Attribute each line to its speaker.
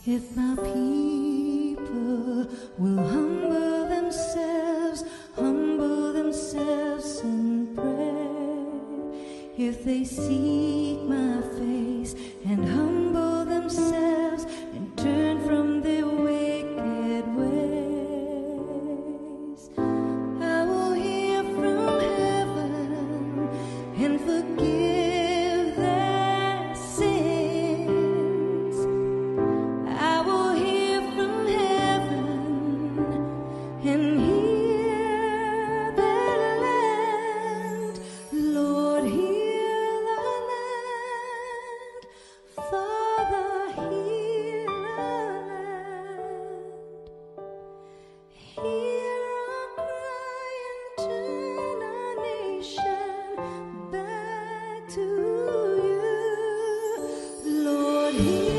Speaker 1: If my people will humble themselves and pray, if they seek my face and humble themselves and turn from their wicked ways, I will hear from heaven and forgive their sins. I will hear from heaven and heal their land. Lord, heal our land. Father, heal our land. Hear our cry and turn our nation back to you. Lord, heal